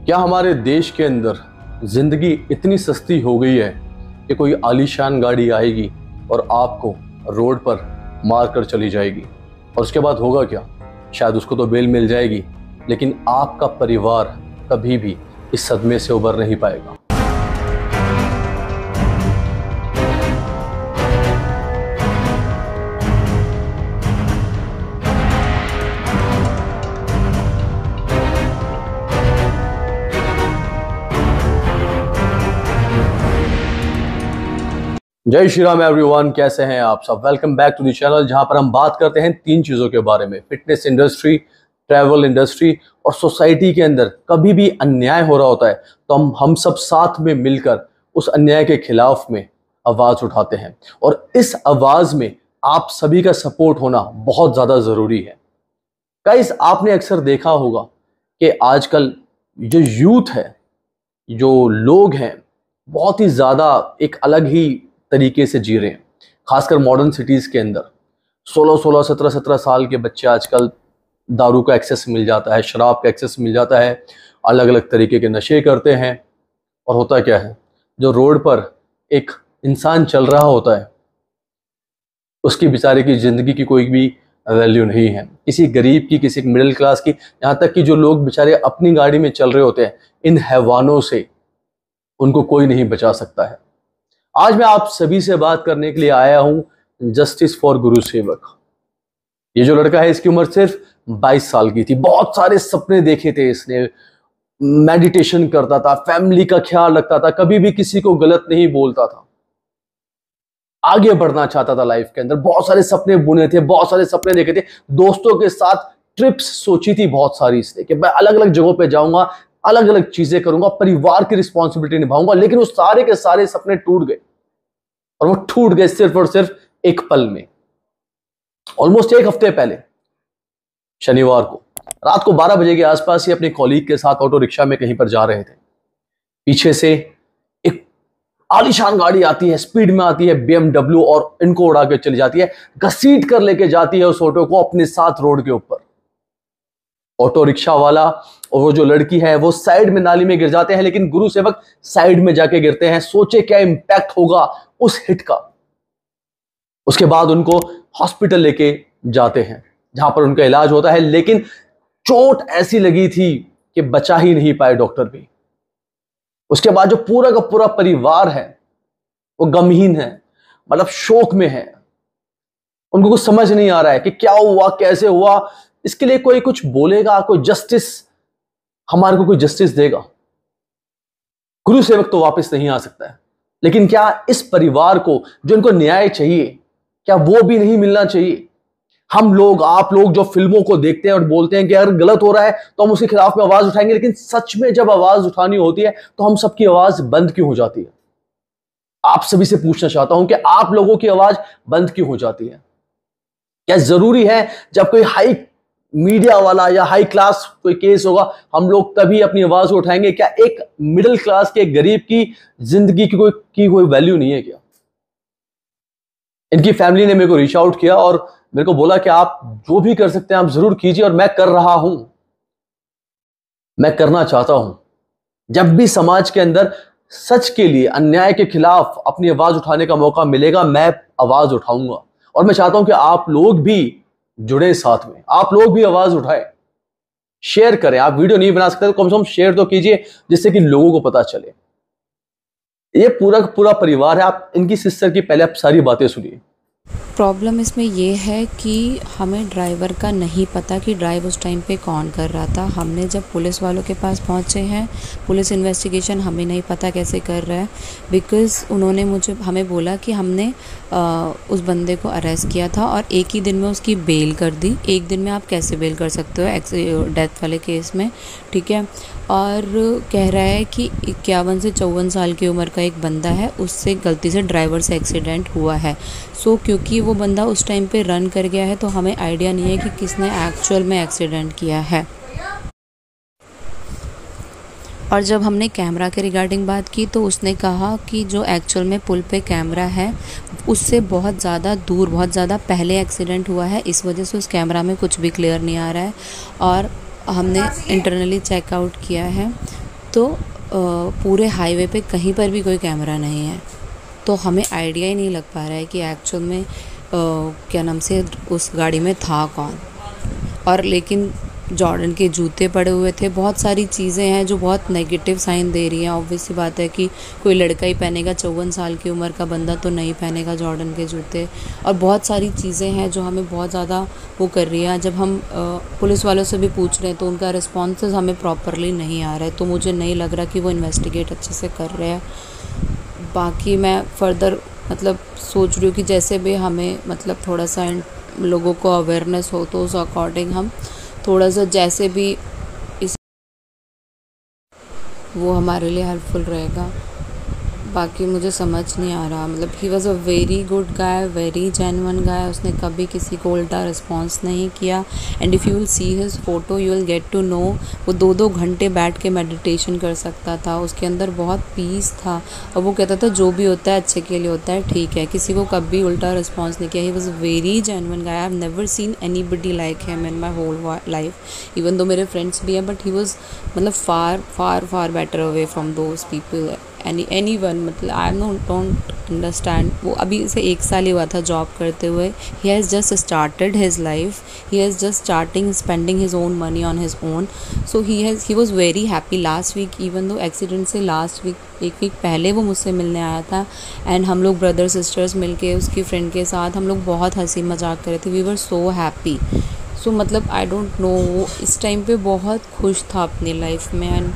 क्या हमारे देश के अंदर जिंदगी इतनी सस्ती हो गई है कि कोई आलीशान गाड़ी आएगी और आपको रोड पर मार कर चली जाएगी और उसके बाद होगा क्या? शायद उसको तो बेल मिल जाएगी, लेकिन आपका परिवार कभी भी इस सदमे से उबर नहीं पाएगा। जय श्री राम एवरीवन, कैसे हैं आप सब? Welcome back to the channel, जहां पर हम बात करते हैं तीन चीज़ों के बारे में: फिटनेस इंडस्ट्री, ट्रैवल इंडस्ट्री और सोसाइटी के अंदर कभी भी अन्याय हो रहा होता है तो हम सब साथ में मिलकर उस अन्याय के खिलाफ में आवाज़ उठाते हैं। और इस आवाज़ में आप सभी का सपोर्ट होना बहुत ज़्यादा ज़रूरी है। गाइस, आपने अक्सर देखा होगा कि आजकल जो यूथ है, जो लोग हैं, बहुत ही ज़्यादा एक अलग ही तरीके से जी रहे हैं। खासकर मॉडर्न सिटीज़ के अंदर 16-16, 17-17 साल के बच्चे आजकल दारू का एक्सेस मिल जाता है, शराब का एक्सेस मिल जाता है, अलग अलग तरीके के नशे करते हैं। और होता क्या है, जो रोड पर एक इंसान चल रहा होता है उसकी बेचारे की ज़िंदगी की कोई भी वैल्यू नहीं है। किसी गरीब की, किसी मिडिल क्लास की, यहाँ तक कि जो लोग बेचारे अपनी गाड़ी में चल रहे होते हैं, इन हैवानों से उनको कोई नहीं बचा सकता है। आज मैं आप सभी से बात करने के लिए आया हूं जस्टिस फॉर गुरुसेवक। ये जो लड़का है, इसकी उम्र सिर्फ 22 साल की थी। बहुत सारे सपने देखे थे इसने, मेडिटेशन करता था, फैमिली का ख्याल रखता था, कभी भी किसी को गलत नहीं बोलता था, आगे बढ़ना चाहता था लाइफ के अंदर। बहुत सारे सपने बुने थे, बहुत सारे सपने देखे थे, दोस्तों के साथ ट्रिप्स सोची थी बहुत सारी इसने कि मैं अलग अलग जगहों पे जाऊंगा, अलग अलग चीजें करूंगा, परिवार की रिस्पॉन्सिबिलिटी निभाऊंगा। लेकिन वो सारे के सारे सपने टूट गए, और वो टूट गए सिर्फ और सिर्फ एक पल में। ऑलमोस्ट एक हफ्ते पहले शनिवार को रात को 12 बजे के आसपास ही अपने कॉलीग के साथ ऑटो रिक्शा में कहीं पर जा रहे थे। पीछे से एक आलीशान गाड़ी आती है, स्पीड में आती है, BMW, और इनको उड़ा के चली जाती है, घसीट कर लेके जाती है उस ऑटो को अपने साथ रोड के ऊपर। ऑटो रिक्शा वाला और वो जो लड़की है वो साइड में नाली में गिर जाते हैं, लेकिन गुरुसेवक साइड में जाके गिरते हैं। सोचे क्या इंपैक्ट होगा उस हिट का। उसके बाद उनको हॉस्पिटल लेके जाते हैं, जहां पर उनका इलाज होता है, लेकिन चोट ऐसी लगी थी कि बचा ही नहीं पाए डॉक्टर भी। उसके बाद जो पूरा का पूरा परिवार है वो गमहीन है, मतलब शोक में है। उनको कुछ समझ नहीं आ रहा है कि क्या हुआ, कैसे हुआ। इसके लिए कोई कुछ बोलेगा, कोई जस्टिस, हमारे को कोई जस्टिस देगा। गुरुसेवक तो वापस नहीं आ सकता है, लेकिन क्या इस परिवार को जो इनको न्याय चाहिए, क्या वो भी नहीं मिलना चाहिए? हम लोग, आप लोग जो फिल्मों को देखते हैं और बोलते हैं कि अगर गलत हो रहा है तो हम उसके खिलाफ में आवाज उठाएंगे, लेकिन सच में जब आवाज उठानी होती है तो हम सबकी आवाज बंद क्यों हो जाती है? आप सभी से पूछना चाहता हूं कि आप लोगों की आवाज बंद क्यों हो जाती है? क्या जरूरी है जब कोई हाई मीडिया वाला या हाई क्लास कोई केस होगा हम लोग तभी अपनी आवाज उठाएंगे? क्या एक मिडिल क्लास के गरीब की जिंदगी की कोई वैल्यू नहीं है क्या? इनकी फैमिली ने मेरे को रीच आउट किया और मेरे को बोला कि आप जो भी कर सकते हैं आप जरूर कीजिए, और मैं कर रहा हूं, मैं करना चाहता हूं। जब भी समाज के अंदर सच के लिए, अन्याय के खिलाफ अपनी आवाज उठाने का मौका मिलेगा, मैं आवाज उठाऊंगा। और मैं चाहता हूं कि आप लोग भी जुड़े साथ में, आप लोग भी आवाज उठाएं, शेयर करें। आप वीडियो नहीं बना सकते तो कम से कम शेयर तो कीजिए, जिससे कि लोगों को पता चले। ये पूरा पूरा परिवार है। आप इनकी सिस्टर की पहले आप सारी बातें सुनिए। प्रॉब्लम इसमें ये है कि हमें ड्राइवर का नहीं पता कि ड्राइव उस टाइम पे कौन कर रहा था। हमने जब पुलिस वालों के पास पहुंचे हैं, पुलिस इन्वेस्टिगेशन हमें नहीं पता कैसे कर रहा है, बिकॉज़ उन्होंने हमें बोला कि हमने उस बंदे को अरेस्ट किया था और एक ही दिन में उसकी बेल कर दी। एक दिन में आप कैसे बेल कर सकते हो डेथ वाले केस में, ठीक है? और कह रहा है कि 51 से 54 साल की उम्र का एक बंदा है, उससे गलती से ड्राइवर से एक्सीडेंट हुआ है। सो क्योंकि वो बंदा उस टाइम पे रन कर गया है तो हमें आइडिया नहीं है कि किसने एक्चुअल में एक्सीडेंट किया है। और जब हमने कैमरा के रिगार्डिंग बात की तो उसने कहा कि जो एक्चुअल में पुल पे कैमरा है उससे बहुत ज़्यादा दूर, बहुत ज़्यादा पहले एक्सीडेंट हुआ है, इस वजह से उस कैमरा में कुछ भी क्लियर नहीं आ रहा है। और हमने इंटरनली चेकआउट किया है तो पूरे हाईवे पे कहीं पर भी कोई कैमरा नहीं है, तो हमें आइडिया ही नहीं लग पा रहा है कि एक्चुअल में क्या नाम से उस गाड़ी में था कौन। और लेकिन जॉर्डन के जूते पड़े हुए थे, बहुत सारी चीज़ें हैं जो बहुत नेगेटिव साइन दे रही हैं। ऑब्वियस सी बात है कि कोई लड़का ही पहनेगा, 54 साल की उम्र का बंदा तो नहीं पहनेगा जॉर्डन के जूते। और बहुत सारी चीज़ें हैं जो हमें बहुत ज़्यादा वो कर रही है। जब हम पुलिस वालों से भी पूछ रहे हैं तो उनका रिस्पॉन्सेज हमें प्रॉपरली नहीं आ रहा है, तो मुझे नहीं लग रहा कि वो इन्वेस्टिगेट अच्छे से कर रहे हैं। बाकी मैं फ़र्दर मतलब सोच रही हूँ कि जैसे भी हमें मतलब थोड़ा सा लोगों को अवेयरनेस हो तो उस अकॉर्डिंग हम थोड़ा सा जैसे भी इस वो हमारे लिए हेल्पफुल रहेगा। बाकी मुझे समझ नहीं आ रहा, मतलब he was a very good guy, very genuine guy. उसने कभी किसी को उल्टा रिस्पॉन्स नहीं किया। And if you will see his photo you will get to know वो 2-2 घंटे बैठ के मेडिटेशन कर सकता था। उसके अंदर बहुत पीस था और वो कहता था जो भी होता है अच्छे के लिए होता है, ठीक है। किसी को कभी उल्टा रिस्पॉन्स नहीं किया। He was very genuine guy. I have never seen anybody like him in my whole life. Even though मेरे फ्रेंड्स भी हैं, बट ही वॉज़ मतलब far better away from those people anyone. मतलब I don't understand. वो अभी से 1 साल ही हुआ था जॉब करते हुए। He has just started his life, he has just starting spending his own money on his own. So he was very happy last week. Even though accident से last week 1 week पहले वो मुझसे मिलने आया था। And हम लोग brother sisters मिलके उसकी फ्रेंड के साथ हम लोग बहुत हंसी मजाक कर रहे थे। We were so happy. सो मतलब आई डोंट नो, वो इस टाइम पे बहुत खुश था अपनी लाइफ में। एंड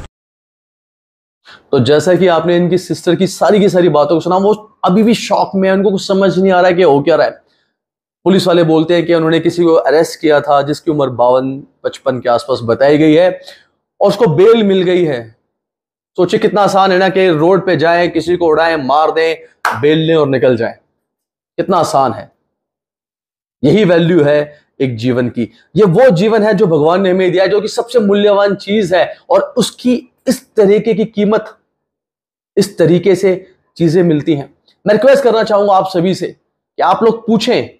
तो जैसा कि आपने इनकी सिस्टर की सारी बातों को सुना, वो अभी भी शॉक में है, उनको कुछ समझ नहीं आ रहा है कि हो क्या रहा है। पुलिस वाले बोलते हैं कि उन्होंने किसी को अरेस्ट किया था जिसकी उम्र 52-55 के आसपास बताई गई है और उसको बेल मिल गई है। सोचिए कितना आसान है ना कि रोड पे जाएं, किसी को उड़ाएं, मार दें, बेल लें और निकल जाएं। कितना आसान है। यही वैल्यू है एक जीवन की। ये वो जीवन है जो भगवान ने हमें दिया है, जो कि सबसे मूल्यवान चीज है, और उसकी इस तरीके की कीमत, इस तरीके से चीजें मिलती हैं। मैं रिक्वेस्ट करना चाहूंगा आप सभी से कि आप लोग पूछें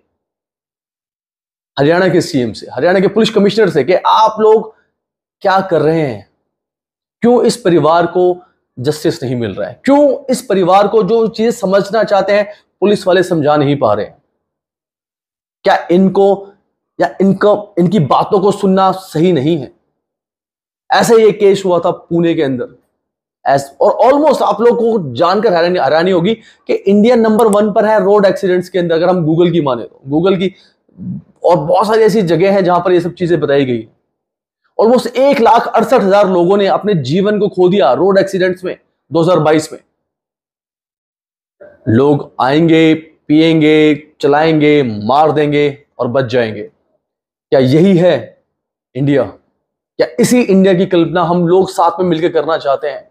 हरियाणा के सीएम से, हरियाणा के पुलिस कमिश्नर से कि आप लोग क्या कर रहे हैं, क्यों इस परिवार को जस्टिस नहीं मिल रहा है, क्यों इस परिवार को जो चीज समझना चाहते हैं पुलिस वाले समझा नहीं पा रहे हैं। क्या इनको या इनकी बातों को सुनना सही नहीं है। ऐसा ही एक केस हुआ था पुणे के अंदर। और ऑलमोस्ट आप लोगों को जानकर हैरानी होगी कि इंडिया नंबर 1 पर है रोड एक्सीडेंट्स के अंदर, अगर हम गूगल की माने तो। गूगल की और बहुत सारी ऐसी जगह हैं जहां पर ये सब चीजें बताई गई। ऑलमोस्ट 1,68,000 लोगों ने अपने जीवन को खो दिया रोड एक्सीडेंट्स में 2022 में। लोग आएंगे, पिएंगे, चलाएंगे, मार देंगे और बच जाएंगे। क्या यही है इंडिया? क्या इसी इंडिया की कल्पना हम लोग साथ में मिलकर करना चाहते हैं?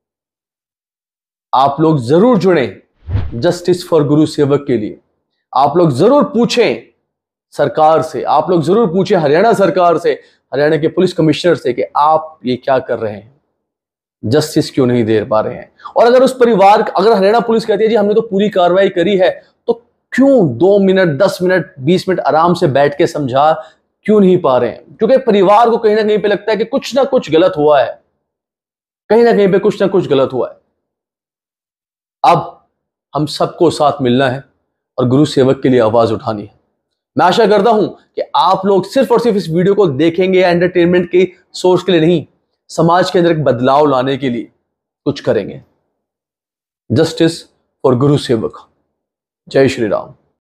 आप लोग जरूर जुड़ें जस्टिस फॉर गुरु सेवक के लिए। आप लोग जरूर पूछें सरकार से, आप लोग जरूर पूछें हरियाणा सरकार से, हरियाणा के पुलिस कमिश्नर से कि आप ये क्या कर रहे हैं, जस्टिस क्यों नहीं दे पा रहे हैं। और अगर उस परिवार, अगर हरियाणा पुलिस कहती है जी हमने तो पूरी कार्रवाई करी है, तो क्यों 2 मिनट, 10 मिनट, 20 मिनट आराम से बैठ के समझा क्यों नहीं पा रहे हैं? क्योंकि परिवार को कहीं ना कहीं पे लगता है कि कुछ ना कुछ गलत हुआ है, कहीं ना कहीं पे कुछ ना कुछ गलत हुआ है। अब हम सबको साथ मिलना है और गुरु सेवक के लिए आवाज उठानी है। मैं आशा करता हूं कि आप लोग सिर्फ और सिर्फ इस वीडियो को देखेंगे एंटरटेनमेंट के सोर्स के लिए नहीं, समाज के अंदर एक बदलाव लाने के लिए कुछ करेंगे। जस्टिस फॉर गुरु सेवक। जय श्री राम।